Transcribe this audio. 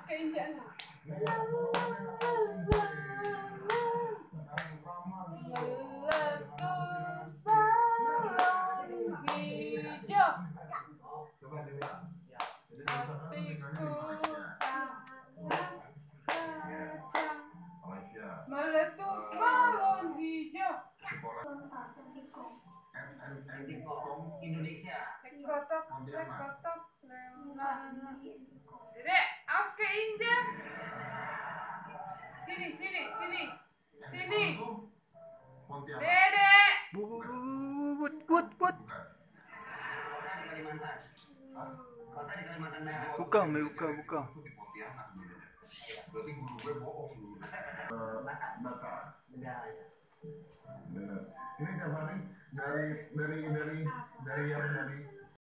keinjak nak. Meletus balon hijau. Hatiku sangat kacang. Meletus balon hijau. Indonesia. Kotok, kotok. Dedek, awas keinjak. Sini. Dedek. But. Kota di Kalimantan Barat. Buka. Berarti guru gue bohong dulu. Batak. Negaranya. Ini tiap hari dari